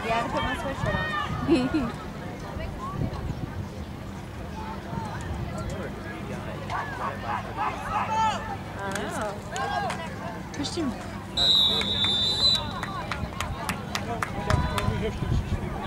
I had to put my sweatshirt on. I don't know. Christian.